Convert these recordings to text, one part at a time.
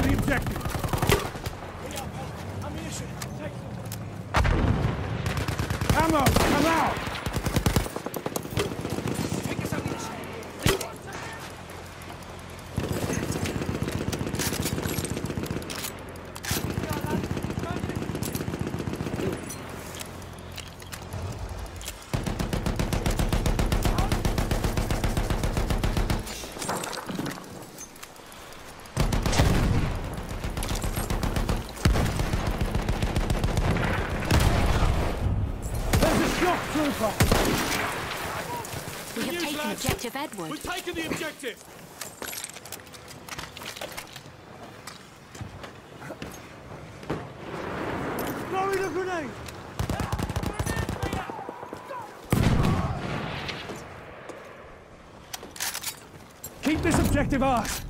the objective. Ammunition. Take Ammo, come out. Take this ammunition. We have taken objective Edward. We've taken the objective. Throwing a grenade. Keep this objective ours.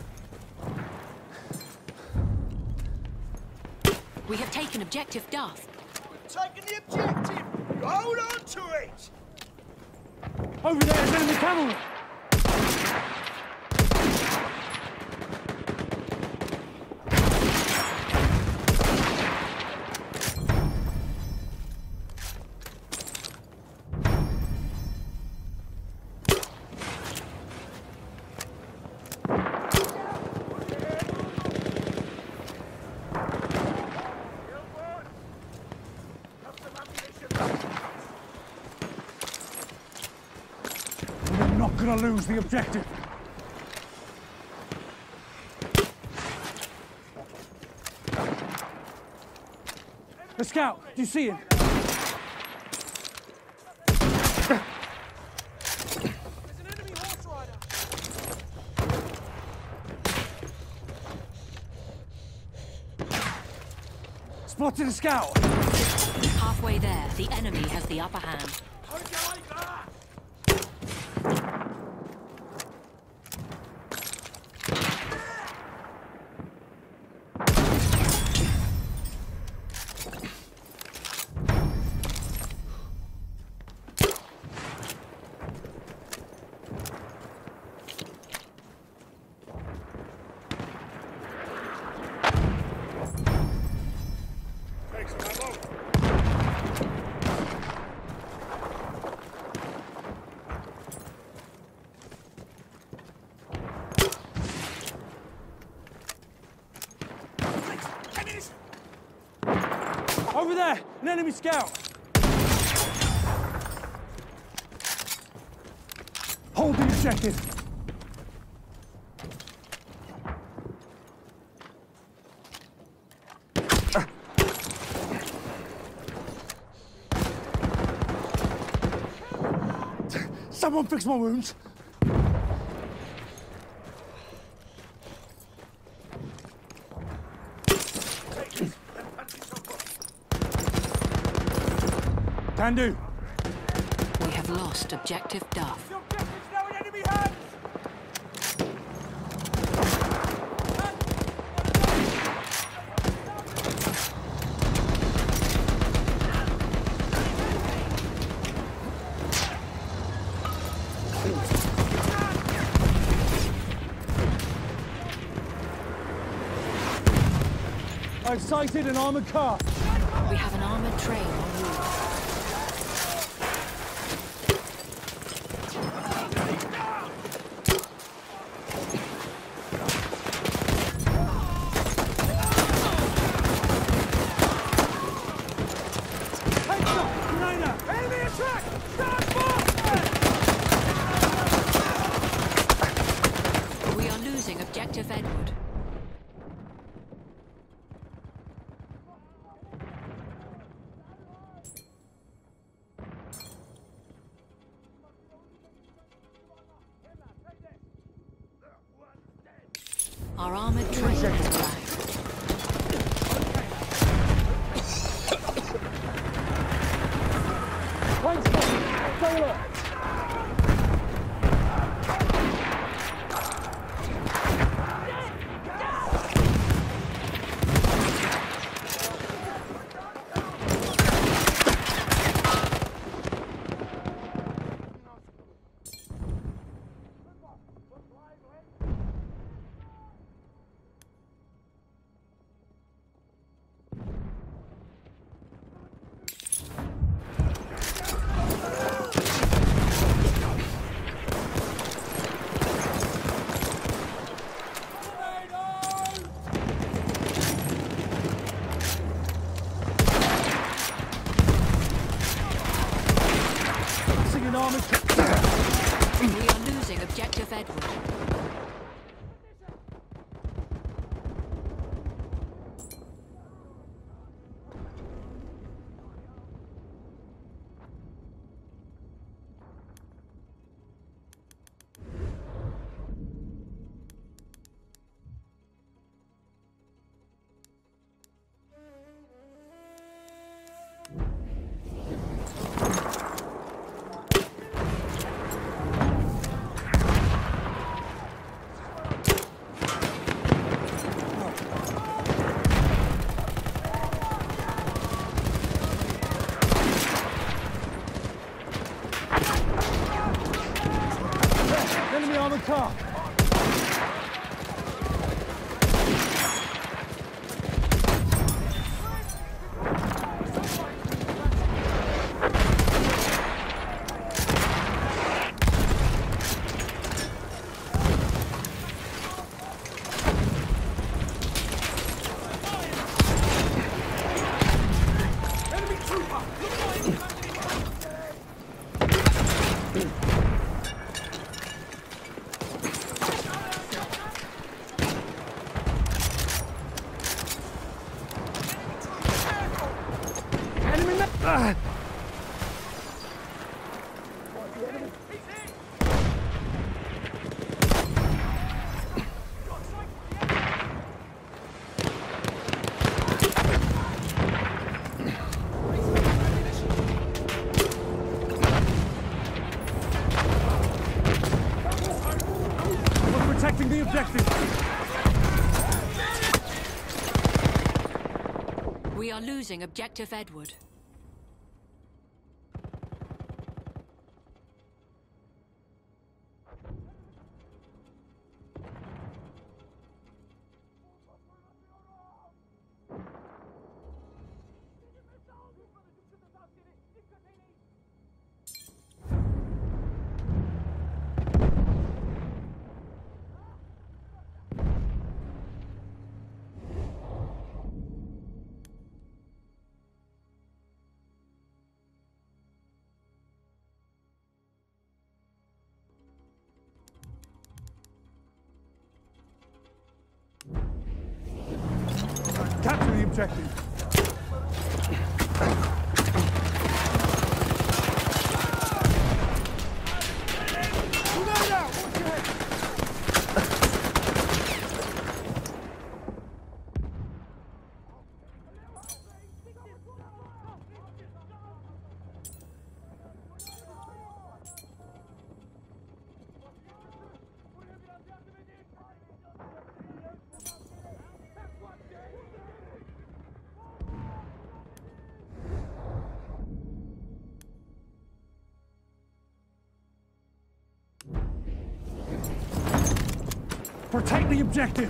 We have taken objective Duff. We've taken the objective. Hold on to it. Over there is enemy cavalry. We're not gonna lose the objective. The scout, do you see him? There's an enemy horse rider. Spotted a scout. Halfway there, the enemy has the upper hand. Hold you like that. Over there, an enemy scout. Hold the objective. Someone fix my wounds. Can do. We have lost objective Duff. The objective's now in enemy hands. I've sighted an armored car. We have an armored train en route. Enemy attack! Stand fast! We are losing objective Edward. Our armored train is arrived. Stay alert. We're protecting the objective. We are losing Objective Edward. Capture the objective. Protect the objective.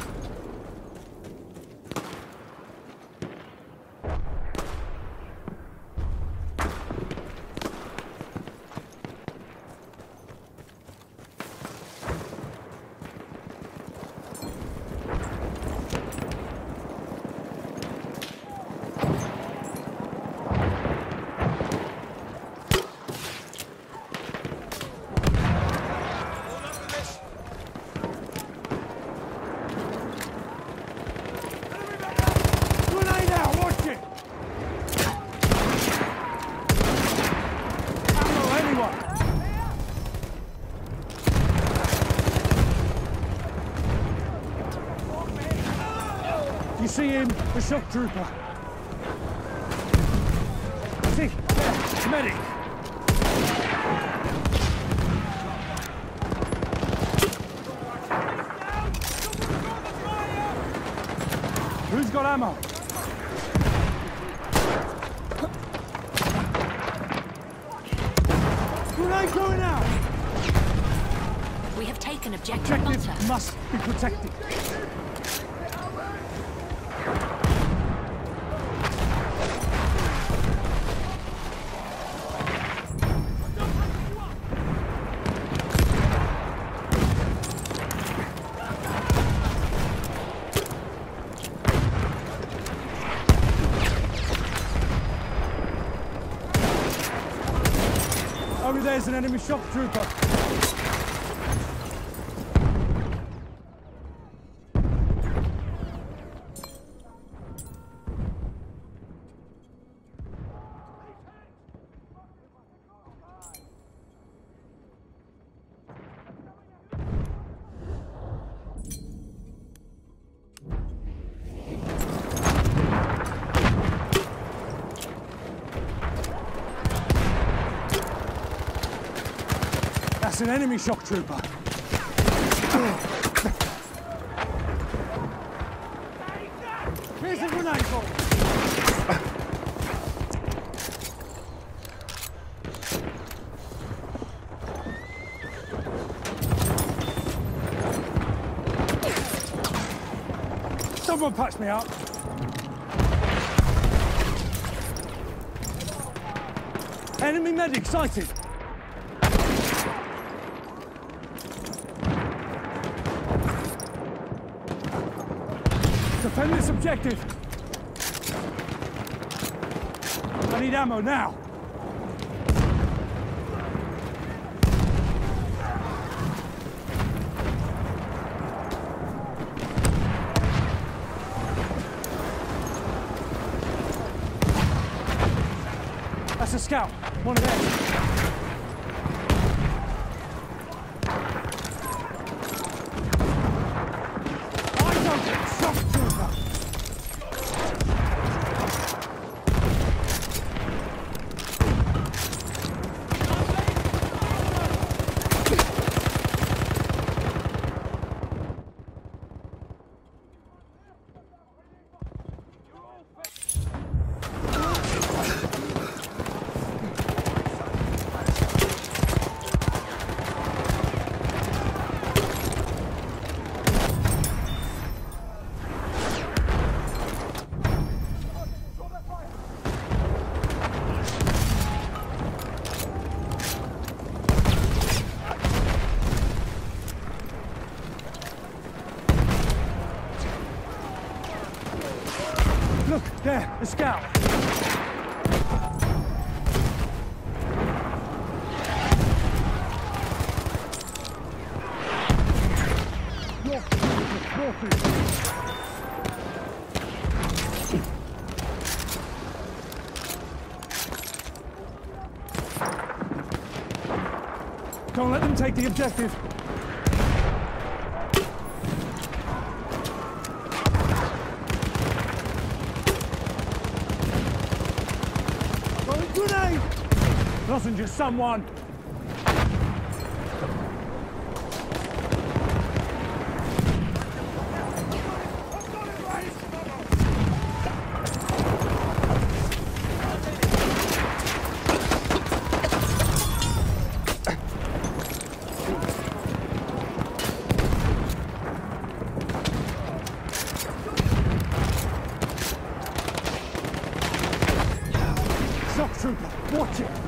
Grenade out, watch it! Ammo, anyone! You see him? The shock trooper. See? There, medic! Who's got ammo? Grenade going out! We have taken Objective Objective Butter. must be protected. Over there's an enemy shock trooper. That's an enemy shock trooper. Here's a grenade ball. Someone patch me up. Enemy medic sighted. Defend this objective. I need ammo now. That's a scout. One of theirs. Eyes open! Shock trooper! Look, there, the scout. Don't let them take the objective. Grenade! Wasn't just someone. Shock trooper, watch it!